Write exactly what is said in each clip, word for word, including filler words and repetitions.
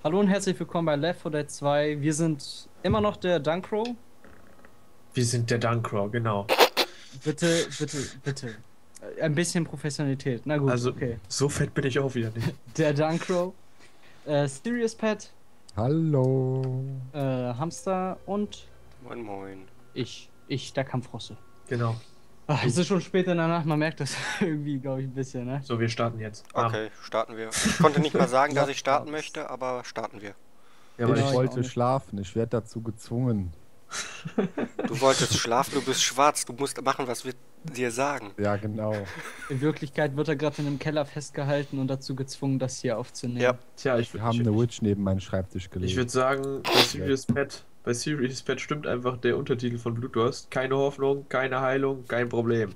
Hallo und herzlich willkommen bei Left four Dead zwei. Wir sind immer noch der Dunkrow. Wir sind der Dunkrow, genau. Bitte, bitte, bitte. Ein bisschen Professionalität. Na gut, Also, okay. so fett bin ich auch wieder nicht. Der Dunkrow. Äh, Serious Pet. Hallo. Äh, Hamster und Moin Moin. ich. Ich, der Kampfrosse. Genau. Ach, es ist schon spät in der Nacht, man merkt das irgendwie, glaube ich, ein bisschen, ne? So, wir starten jetzt. Bam. Okay, starten wir. Ich konnte nicht mal sagen, dass ich starten möchte, aber starten wir. Ja, aber ich ich auch wollte nicht. schlafen, ich werde dazu gezwungen. Du wolltest schlafen, du bist schwarz, du musst machen, was wir dir sagen. Ja, genau. In Wirklichkeit wird er gerade in einem Keller festgehalten und dazu gezwungen, das hier aufzunehmen. Ja. Tja, ich, Wir haben ich, eine Witch neben meinen Schreibtisch ich gelegt. würde sagen, bei Serious Pet, bei Serious Pet stimmt einfach der Untertitel von Blutdurst. Keine Hoffnung, keine Heilung, kein Problem.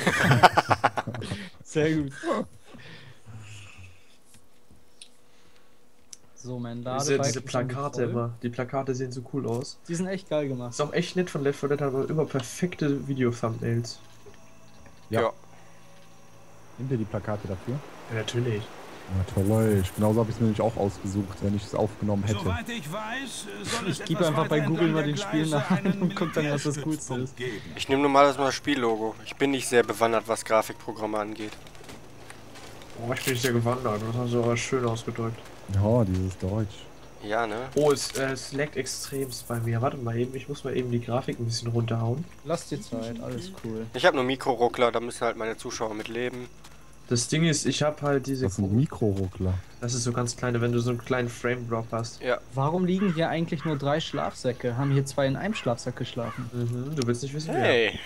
Sehr gut. So, mein Diese, Ladebalken diese sind Plakate voll. immer, die Plakate sehen so cool aus. Die sind echt geil gemacht. Ist auch echt nett von Left four Dead, aber immer perfekte Video-Thumbnails. Ja. Ja. Nehmt ihr die Plakate dafür? Ja, natürlich. Ja, toll. Ich, genauso habe ich es mir nämlich auch ausgesucht, wenn ich es aufgenommen hätte. Soweit ich weiß, soll es Ich gebe etwas einfach bei weiter Google mal entlang den der Gleise Spielnamen einen und guck dann, was das Coolste Militärstützpunkt ist. geben. Ich nehme normales mal das Spiellogo. Ich bin nicht sehr bewandert, was Grafikprogramme angeht. Oh, ich bin nicht sehr gewandert. Das hast du aber schön ausgedrückt. Ja, dieses Deutsch. Ja, ne? Oh, es, äh, es laggt extremst bei mir. Warte mal eben, ich muss mal eben die Grafik ein bisschen runterhauen. Lass dir Zeit, alles cool. Ich habe nur Mikroruckler, da müssen halt meine Zuschauer mit leben. Das Ding ist, ich habe halt diese... Das sind Mikroruckler. Das ist so ganz kleine, wenn du so einen kleinen Frame-Drop hast. Ja. Warum liegen hier eigentlich nur drei Schlafsäcke? Haben hier zwei in einem Schlafsack geschlafen? Mhm, du willst nicht wissen, Hey!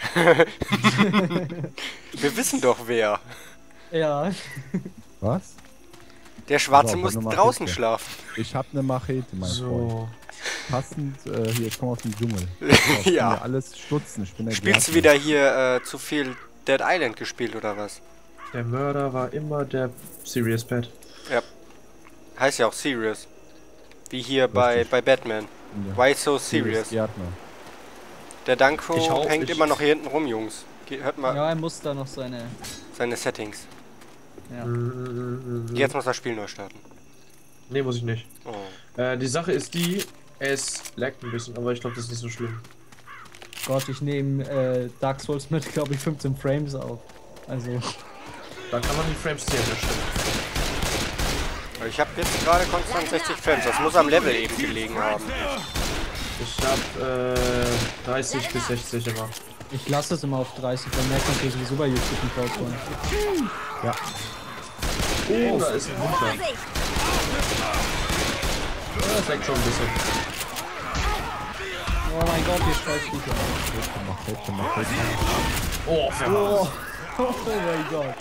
Wir wissen doch wer. Ja. Was? Der Schwarze So, muss warte mal, draußen bitte. schlafen. Ich habe eine Machete, wer. mein Freund. So. Passend, äh, hier, ich komme aus dem Dschungel. Ich bin Ja. ja alles stutzen, ich bin der Spielst du Gärtner. wieder hier äh, zu viel Dead Island gespielt oder was? Der Mörder war immer der Serious Pet. Ja. Heißt ja auch Serious. Wie hier bei, Richtig. bei Batman. Ja. Why so serious? Gärtner. Der Ich Dunkrow hau- hängt ich- immer noch hier hinten rum, Jungs. Ge hört mal Ja, er muss da noch seine... seine Settings. Ja. Mhm. Jetzt muss das Spiel neu starten. Nee, muss ich nicht. Oh. Äh, die Sache ist die, es laggt ein bisschen, aber ich glaube, das ist nicht so schlimm. Gott, ich nehme äh, Dark Souls mit, glaube ich, fünfzehn Frames auf. Also... Da kann man die Frames zählen, das stimmt. Ich habe jetzt gerade konstant sechzig Frames. Das muss am Level eben gelegen haben. Ich habe äh, dreißig bis sechzig immer. Ich lasse es immer auf dreißig, weil mehr kommt hier sowieso bei YouTube nicht rausholen. Ja. Oh, da ist ein Winter. Ja, das laggt schon ein bisschen. Oh mein Gott, hier scheiß Viecher. Machete, Machete. Oh, Oh, oh mein Gott.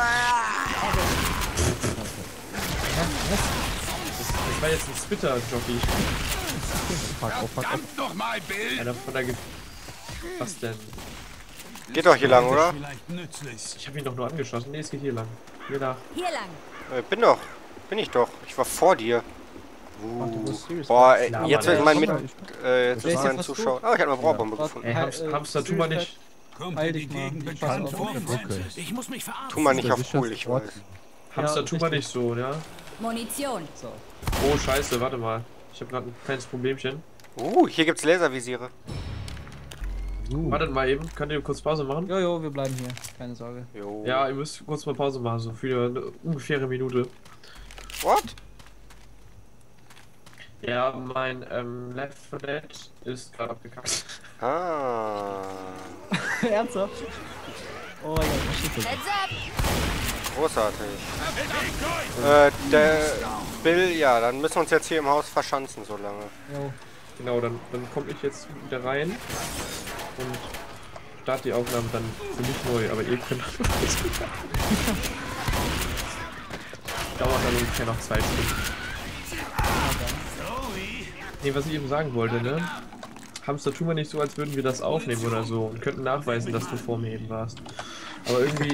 das war jetzt ein Spitter-Jockey. Fuck, oh, fuck, oh. Verdammt nochmal, Bill! Einer von der Ge Was denn? Geht doch hier lang, oder? Vielleicht nützlich. Ich habe ihn doch nur angeschossen. Nee, es geht hier lang. Hier nach. Hier lang. Äh, bin doch. Bin ich doch. Ich war vor dir. Ach, du Uh. bist serious. Boah, ey, Klar, jetzt Mann, wird mein ey. Mit... Äh, jetzt Wer ist ist mein jetzt fast Zuschauer... Oh, ich habe eine Brauerbombe Ja. gefunden. Ey, Hi, Hamst, äh, Hamster, tu mal Serious nicht. Kommt Heil in dich die mal. Gegend Ich bekannt pass auf. vor. Okay. Ich muss mich verarbeiten. Tu mal nicht Der auf cool, ich Sicherheitsort. weiß. Hamster, Ja, tu mal richtig. nicht so, ja? Munition. So. Oh, scheiße, warte mal. Ich habe gerade ein kleines Problemchen. Uh, hier gibt's Laservisiere. So. Wartet mal eben. Könnt ihr kurz Pause machen? Jojo, wir bleiben hier. Keine Sorge. Jo. Ja, ihr müsst kurz mal Pause machen, so für eine ungefähre Minute. What? Ja, mein ähm, Left four Dead ist gerade abgekackt. Ah. Ernsthaft? Oh mein Gott. Heads up. Großartig. Äh, der Bill, ja, dann müssen wir uns jetzt hier im Haus verschanzen so lange. Jo. Genau, dann, dann komme ich jetzt wieder rein und starte die Aufnahme dann für mich neu, aber ihr könnt dauert dann ungefähr noch zwei Stunden. Nee, was ich eben sagen wollte, ne? Hamster, tu mal nicht so, als würden wir das aufnehmen oder so und könnten nachweisen, dass du vor mir eben warst. Aber irgendwie...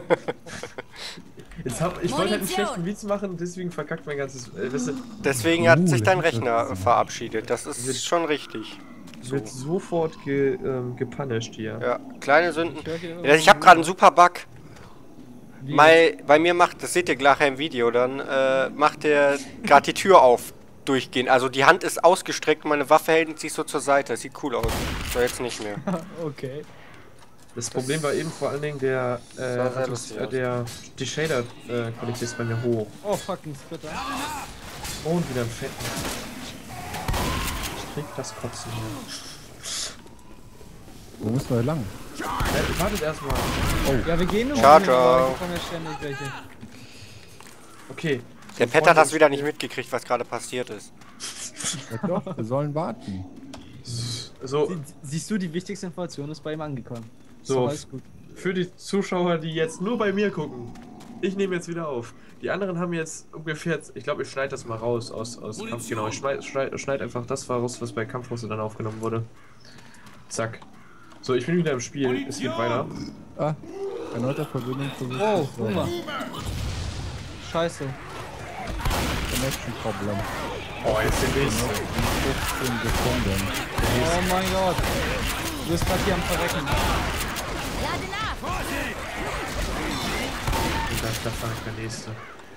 Jetzt hab, ich wollte halt einen Munition. schlechten Witz machen, deswegen verkackt mein ganzes... Äh, das Deswegen hat Uh, sich dein das ist Rechner das- verabschiedet. Das ist schon richtig. wird sofort ge, ähm, gepunished hier. Ja, kleine Sünden. Ich hör hier Ja, ich habe gerade einen super Bug. Wie Bei, bei mir macht, das seht ihr gleich im Video, dann äh, macht der gerade die Tür auf. durchgehen. Also die Hand ist ausgestreckt und meine Waffe hält sich so zur Seite. Das sieht cool aus. So, jetzt nicht mehr. Okay. Das Problem war eben vor allen Dingen der, äh, sah sehr das, lustig äh, aus. der, die Shader-Qualität ist bei mir hoch. Oh, fucking Splitter. Und wieder ein Fett. Ich krieg das Kotzen hier. Wo müssen wir lang? Äh, wartet erstmal. Ja, wir gehen nur Ciao, mal, ciao. aber ich bekomme ja ständig welche. Okay. Der Pet hat das wieder nicht mitgekriegt, was gerade passiert ist. Ja, doch, wir sollen warten. So, Sie, siehst du, die wichtigste Information ist bei ihm angekommen. So. alles gut. für die Zuschauer, die jetzt nur bei mir gucken. Ich nehme jetzt wieder auf. Die anderen haben jetzt ungefähr, ich glaube, ich schneide das mal raus aus, aus Kampf. Genau, ich schneide schneid, schneid einfach das raus, was bei Kampfrusse dann aufgenommen wurde. Zack. So, ich bin wieder im Spiel. Es geht weiter. Ah, erneuter Verbindungsversuch. Oh, guck mal. Scheiße. Connection Problem. Oh, jetzt den nächsten. fünfzehn Sekunden. Oh mein Gott. Du bist gerade hier am Verrecken. Lade nach! Und da, da fand ich der nächste.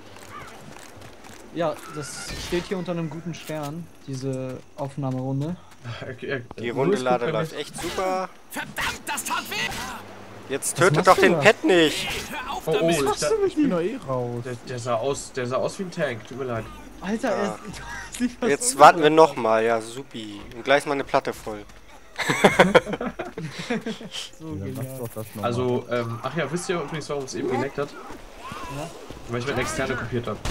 Ja, das steht hier unter einem guten Stern, diese Aufnahmerunde. Er, er, Die Runde Louis Lade guckt bei läuft echt super. Verdammt, das tat weh! Jetzt Was tötet machst doch du den da? Pet nicht. Hör auf mir- Oh, damit! oh, ich, da, Ich bin doch eh raus. der, der, sah aus, der sah aus wie ein Tank. Tut mir leid. Alter, Ja. er sieht fast Jetzt so warten wir aus. nochmal. Ja, supi. Und gleich mal eine Platte voll. So Ja, lass genial. doch das nochmal. Also, ähm, ach ja, wisst ihr übrigens, warum es eben geleckt hat? Ja. Weil ich mit externe kopiert habe.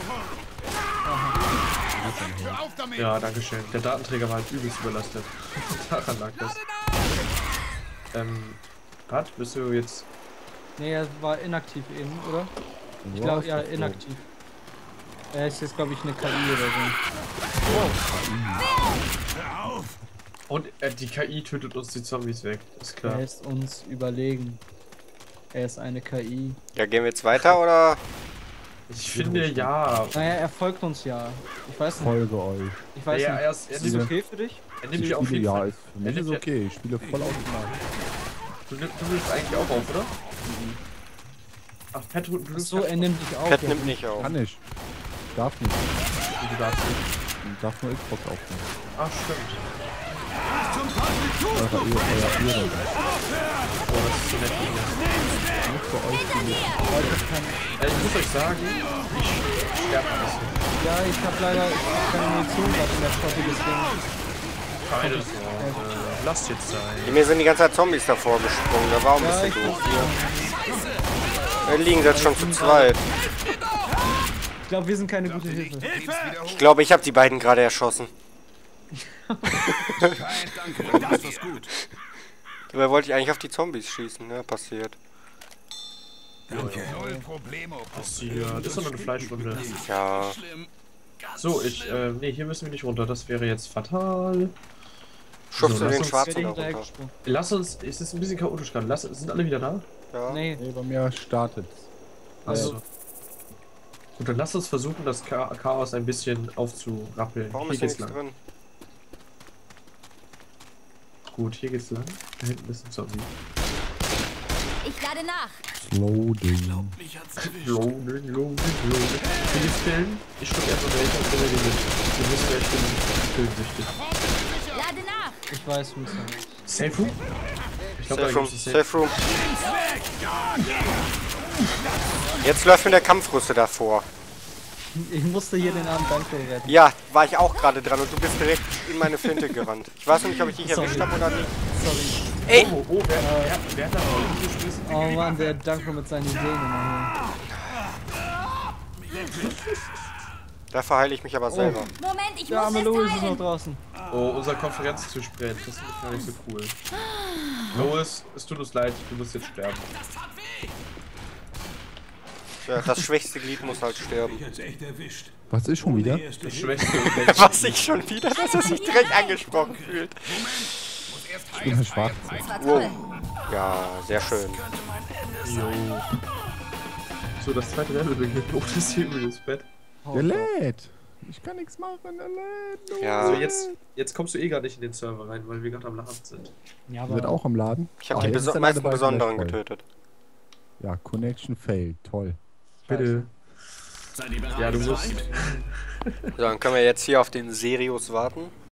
Hör auf damit! Ja, danke schön. Der Datenträger war halt übelst überlastet. Daran lag das. Ähm, Pat, bist du jetzt... Nee, er war inaktiv eben, oder? Ich Du glaube, hast ja, das so. inaktiv. Er ist jetzt, glaube ich, eine K I oder Hör auf! Und äh, die K I tötet uns die Zombies weg. Ist so. klar. Er ist uns überlegen. Er ist eine K I. Ja, gehen wir jetzt weiter oder? Ich finde, ja. Naja, er folgt uns ja. Ich weiß nicht. Folge euch. Ich weiß Ja, nicht. er ist- er ist das nimmt- okay für dich? Er nimmt ja auf jeden ja, Fall. ist, für mich Er ist nimmt ja- okay. Ich spiele voll automatisch. Du, nimm- du nimmst eigentlich auch auf, oder? Ach, Pat, du, du Ach nimmst so, er nimmt dich auf. Pet ja. nimmt nicht auf. Kann ich. Darf nicht. du darfst nicht. Ich darf nur Xbox aufnehmen. Ach, stimmt. Eure Ehe, euer Ehre. Oh, das ist so nett von dir. Nicht für euch spiele ich. Äh, ich muss euch sagen, ich sterbe ein bisschen. Ja, ich habe leider keine Munition gerade in der Flotte, deswegen. Keine Sorge. Lasst jetzt sein. Mir sind die ganze Zeit Zombies davor gesprungen. Da war auch ein Ja, bisschen ich doof hier. Wir liegen jetzt schon zu zweit. Ich glaube, wir sind keine gute Hilfe. Ich glaube, ich habe die beiden gerade erschossen. Kein Danke, das ist gut. Dabei wollte ich eigentlich auf die Zombies schießen. Ja, passiert. Danke. Null Problemo. Ja, das ist doch nur eine Fleischwunde. Ja. Schlimm. So, ich, äh, nee, hier müssen wir nicht runter. Das wäre jetzt fatal. Schubst So, du lass den uns- Ich Schwarzen werde da hinterher runter. gesprungen. Lass uns, es ist ein bisschen chaotisch gerade. Lass, sind alle wieder da? Ja. Nee, Nee, bei mir startet. Achso. Gut, dann lass uns versuchen, das Cha Chaos ein bisschen aufzurappeln. Warum Hier ist da geht's nichts lang. drin? Gut, hier geht's lang. Da hinten ist ein Zombie. Ich lade nach! Loading. Mich hat's erwischt. Loading, loading, loading. Will ich killen? Ich schluck erstmal welche und will den mit. Wir wissen ja, ich bin killensüchtig. Lade nach! ich weiß, wie es ist. Safe Room? Ich glaube, da Safe Room. gibt's ein Safe. Safe Room. Jetzt läuft mir der Kampfrüste davor. Ich musste hier den armen Danko retten. Ja, war ich auch gerade dran und du bist direkt in meine Flinte gerannt. Ich weiß noch nicht, ob ich dich Sorry. erwischt habe oder nicht. Sorry. Ey! Oh, oh, wer, wer, wer hat da Rollen geschmissen? Oh Mann, der Danko mit seinen Ideen immer Dafür heile ich mich aber selber. Moment, ich hier. Der muss arme es Louis ist noch teilen! draußen. Oh, unser Konferenztisch brennt. Das ist gar nicht so cool. Louis, es tut uns leid, du musst jetzt sterben. Ja, das schwächste Glied muss halt sterben. Mich hat's echt erwischt. Was ist schon wieder? Erste Das Hilfe. Schwächste. Was ich schon wieder, dass er sich direkt angesprochen fühlt. Muss erst Ich bin ein Schwarz. Das war Wow. toll! Ja, sehr schön. Jo. So, das zweite Level beginnt. Oh, das ist hier übrigens Bett. Oh, Der lädt. Ich kann nichts machen, der lädt. Ja. Also jetzt, jetzt kommst du eh gar nicht in den Server rein, weil wir gerade am Laden sind. Ja, Ihr seid aber auch am Laden? Ich habe Ah, die jetzt ist beso der meisten Ladebalken Besonderen gleich voll. getötet. Ja, Connection failed. Toll. Bitte. Seid ihr bereit? Ja, du musst. So, dann können wir jetzt hier auf den Sirius warten.